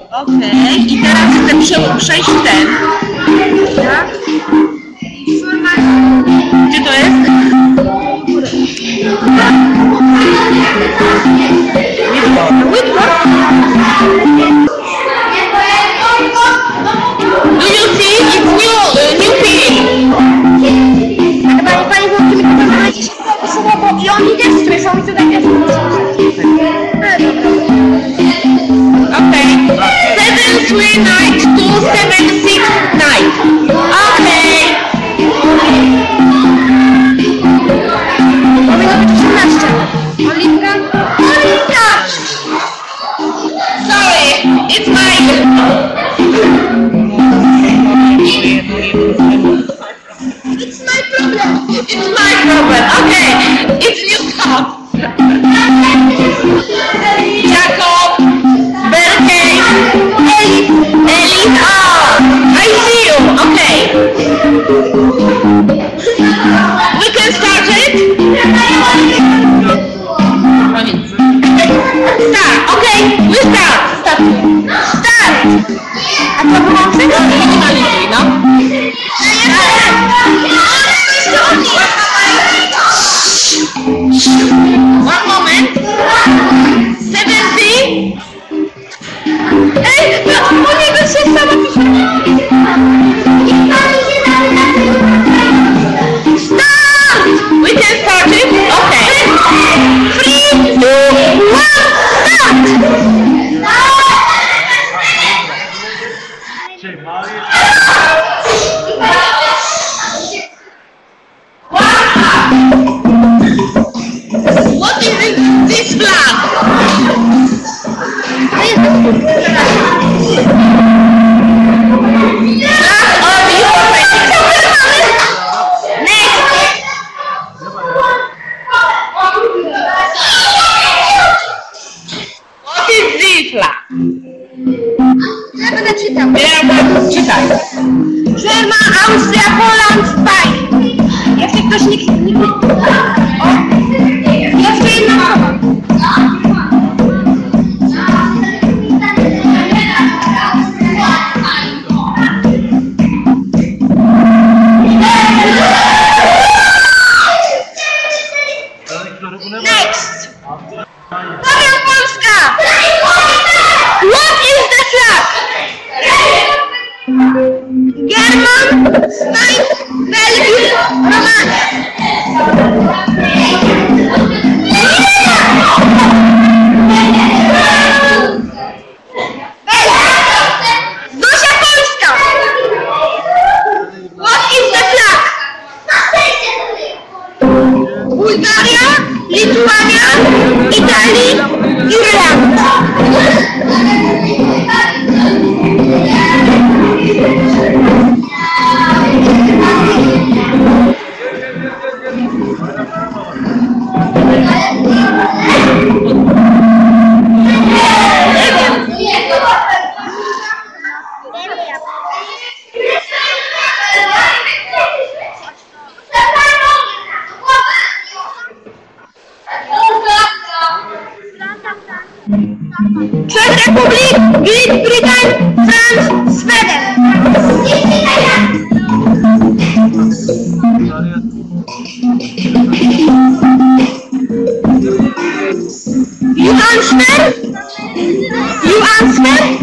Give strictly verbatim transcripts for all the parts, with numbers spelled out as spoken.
Okej, i teraz chcę prze przejść ten. Tak? Gdzie to jest? Whitworth. Do you see? It's new, uh, new feeling. Ale pani, pani włączy mi to na dziesięć słowo i oni też słyszą i tutaj też Okay. Seven three night two seven six nine. Okay. powinno być osiemnaście. Oliwka? Oliwka! Sorry, it's mine. It's my problem. It's my problem. Okay. It's new stuff. Jacob, Berkey, Ellie, Ellie. Ah, I see you. Okay. We can start it. Start. Okay. We start. Start. Start. A co wyłączyć? No. One moment. Seventy. Ej, no, u niego się sama Start! We can start it? Okay. Three, two, one, start! What is this flag? Flag of Ukraine. Next. What is this flag? Ja będę czytał. Ja czytaj. German, Austria, Poland, Spain. Jeszcze ktoś nikt... nikt... O! Jeszcze jedna osoba. Next! Powiem Polska! What is the flag? German, Spain, Belgium, Romania. Zosia Polska! What is the flag? Bułgaria, Lituania, Italia, Irland. Czech Republik, Great Britain, France, Sweden. You answer? You answer?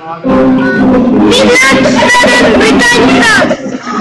Finland, Sweden, Britain, France.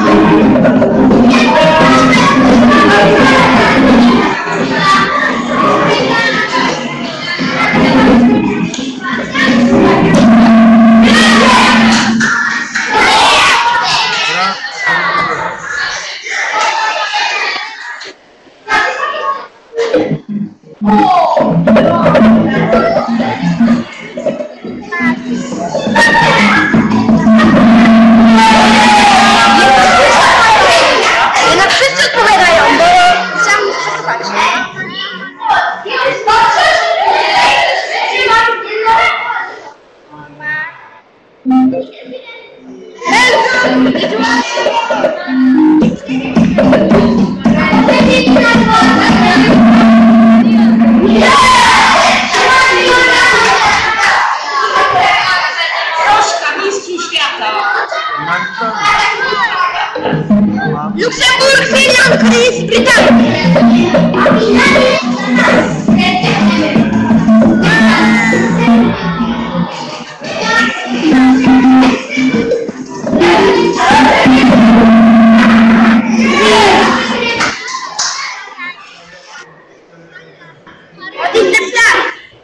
Jednak wszyscy odpowiadają, bo chciałam przesuwać. Luksemburg, Finland, Greece, Brytania. What is the flag?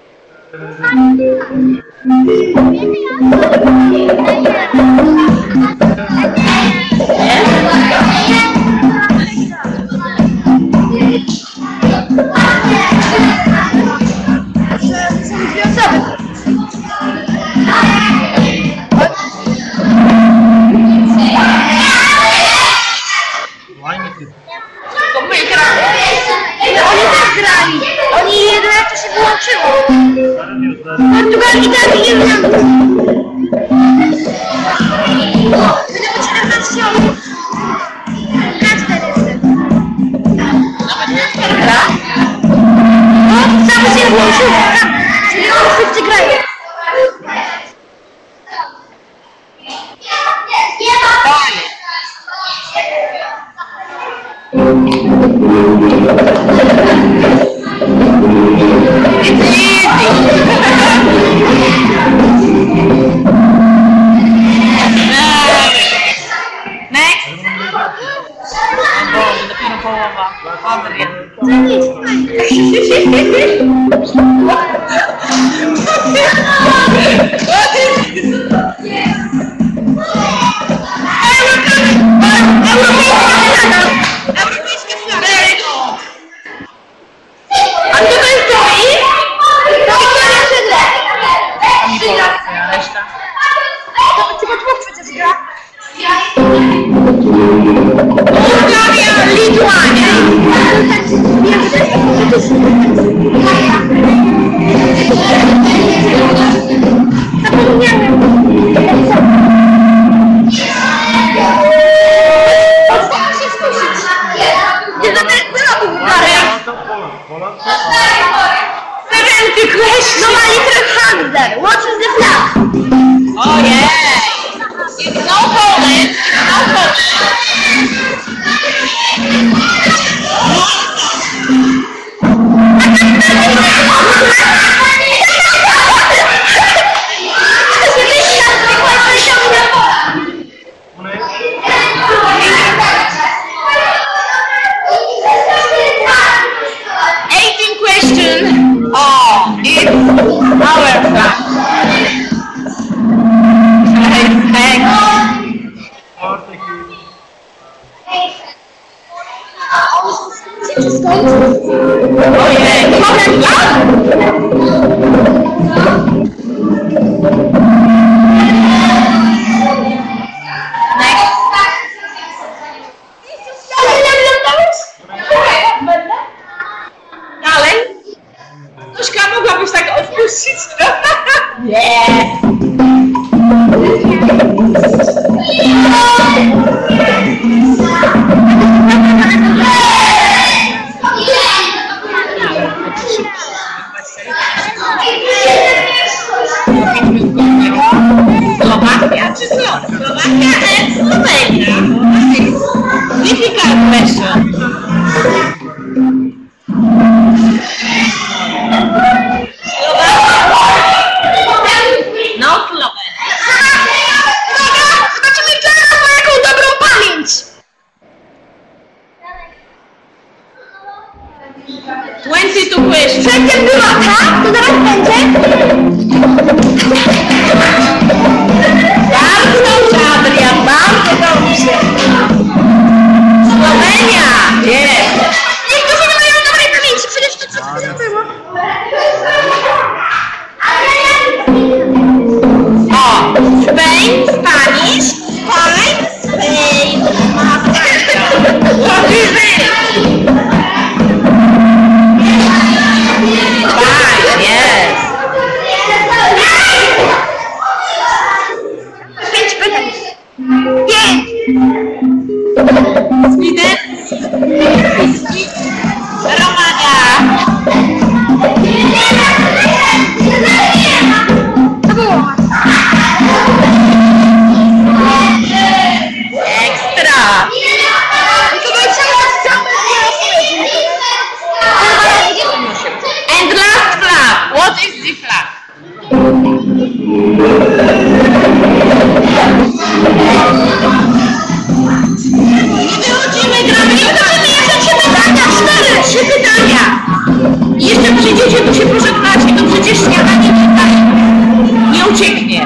Oni jedyne to się wyłączyło. Portugalii, Italia, Irlandia. Będę czternaście osób. Każdy jestem. Gra? No, sam się włączył. Czyli oni wszyscy grają. Bułgaria, Lituania. seventy question. No, my little Hunter. What is the flag? Oh yeah. It's no Poland. No Poland. eighteen question. Oh, it's our flag. Thanks. Oh yeah, Poland, yeah. Dalej? Troszkę mogłabyś tak odpuścić? Nie. Slovakia czy co? Slovakia and Slovenia. Difficult question. Bardzo dobrze, Adrian, bardzo dobrze. Słowenia, jest. Niektórzy nie mają dobrej pamięci, przecież to co to było. O, Spain, Spanish, Spain, Spain. What is it? Fine, yes. Pięć pytań. Pięć. Sweden, Romania. To było. Ekstra. And last flag. What is the flag? Nie wychodzimy, gramy. Nie wychodzimy, jeszcze trzy pytania. Cztery, trzy pytania. Jeszcze przyjdziecie, tu się pożegnacie. To przecież śniadanie tutaj nie ucieknie.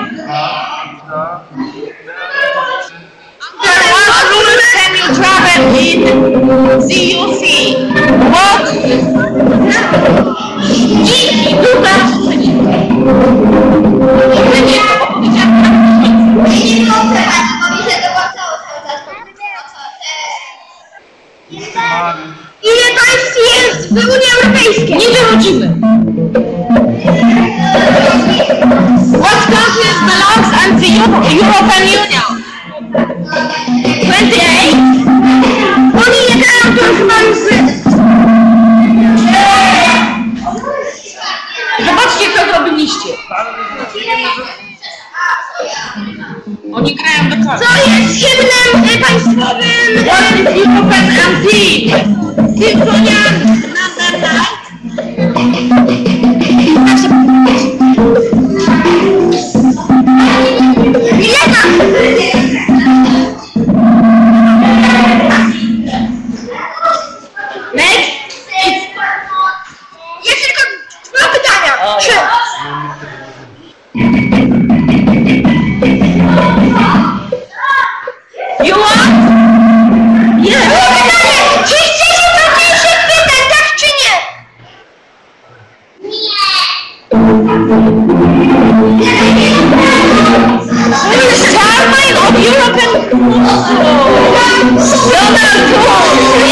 Under what rules can you travel in the U C? What? I długa. Ile państw jest w Unii Europejskiej? Nie wychodzimy. What countries belongs to the European Union? twenty-eight. Oni nie dają to chyba już... Zobaczcie, co zrobiliście. Oni grają do końca. Co jest hymnem y, państwowym? What is European anthem? Symphonia number nine. Milena! Next. Jest tylko dwa pytania. Trzy. You want? Yes. Pytanie! Czy chcecie trudniejszych pytań, tak czy nie? Which chairman of European Council? Donald Tusk.